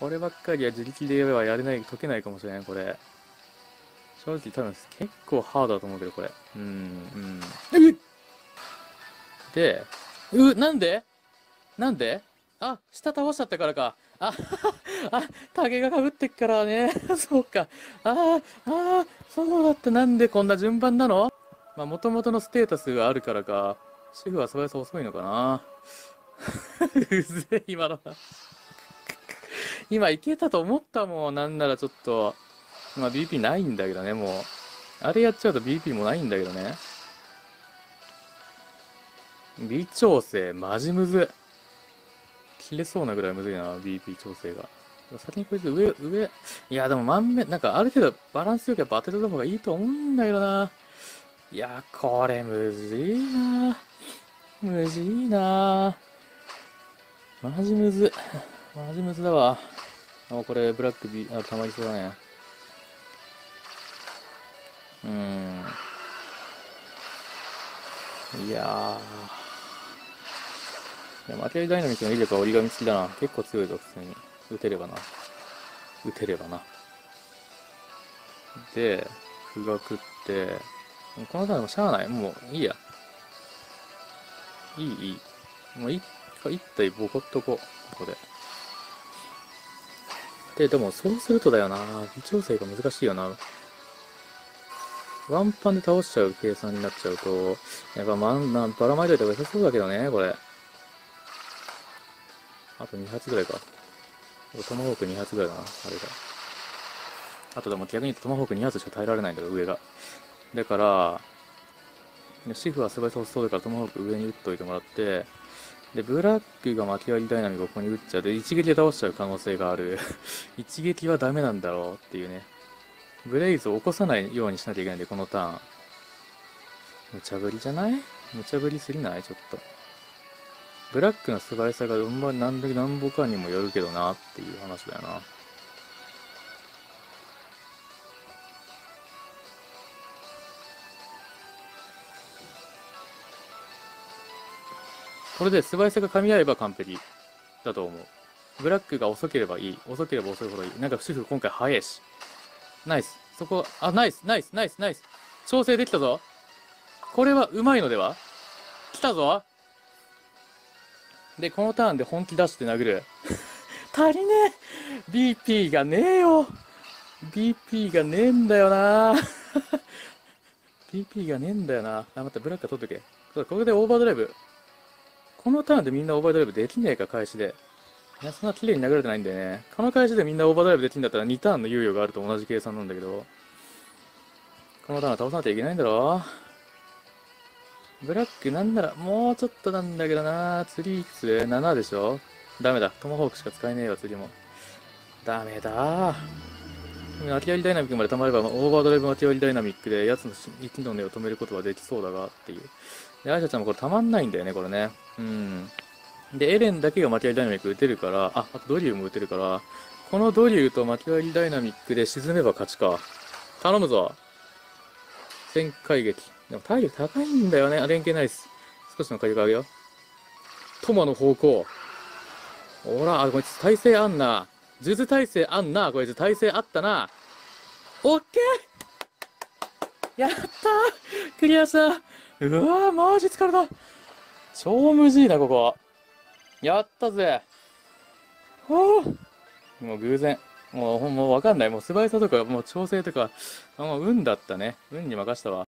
こればっかりは自力でやればやれない、解けないかもしれない、これ。正直多分結構ハードだと思うけど、これ。で、なんでなんで下倒しちゃったからか。タゲが被ってっからね。そうか。そうだった。なんでこんな順番なの？まあ、元々のステータスがあるからか。主婦は素早さ遅いのかな。うぜえ、今の。今いけたと思ったもん。なんならちょっと。まあ、BP ないんだけどね、もう。あれやっちゃうと BP もないんだけどね。微調整、マジむず。切れそうなぐらいむずいな、BP 調整が。先にこいつ上。いや、でもなんかある程度バランスよくやっぱ当てた方がいいと思うんだけどな。いや、これむずいな。むずいな。マジむず。マジむずだわ。これ、ブラックたまりそうだね。いやマテリアルダイナミックの威力は折り紙付きだな。結構強いぞ、普通に。打てればな。で、歩が食って、このターンもしゃあない。もういいや。いい。もう一体ボコっとここで。でもそうするとだよな。微調整が難しいよな。ワンパンで倒しちゃう計算になっちゃうと、やっぱばらまいといた方が良さそうだけどね、これ。あと2発ぐらいか。トマホーク2発ぐらいだな、あれが。あとでも逆に言うとトマホーク2発しか耐えられないんだけど、上が。だから、シフは素早さ遅そうだからトマホーク上に打っといてもらって、で、ブラックが巻き割りダイナミックをここに打っちゃう。で、一撃で倒しちゃう可能性がある。一撃はダメなんだろうっていうね。ブレイズを起こさないようにしなきゃいけないんで、このターン。無茶ぶりじゃない？無茶ぶりすぎない？ちょっと。ブラックの素早さがなんぼかにもよるけどなっていう話だよな。これで素早さが噛み合えば完璧だと思う。ブラックが遅ければいい。遅ければ遅いほどいい。なんか主婦今回早いし。ナイス。ナイス。調整できたぞ。これはうまいのでは？来たぞ。で、このターンで本気出して殴る。足りねえ。 BP がねえよ。BP がねえんだよな。BP がねえんだよな。待った、ブラック取っとけ。これでオーバードライブ。このターンでみんなオーバードライブできねえか、開始で。いや、そんな綺麗に流れてないんだよね。この開始でみんなオーバードライブできるんだったら2ターンの猶予があると同じ計算なんだけど。このターンは倒さなきゃいけないんだろ。ブラックなんならもうちょっとなんだけどな。釣りいくつ ?7 でしょ。ダメだ。トマホークしか使えねえわ、釣りも。ダメだ。巻き割りダイナミックまで溜まれば、オーバードライブ巻き割りダイナミックで、奴の息の根を止めることはできそうだが、っていう。で、アイシャちゃんもこれ溜まんないんだよね、これね。で、エレンだけが巻き割りダイナミック打てるから、あとドリューも打てるから、このドリューと巻き割りダイナミックで沈めば勝ちか。頼むぞ。旋回撃。でも体力高いんだよね。連携ナイス。少しの火力上げよう。トマの方向。ほら、こいつ耐性あんな。術耐性あんな。こいつ耐性あったな。オッケーやったークリアした。うわー、マジ疲れた。超無事いな、ここ。やったぜ。ほー。もう偶然。もうわかんない。もう素早さとか、もう調整とか、もう運だったね。運に任したわ。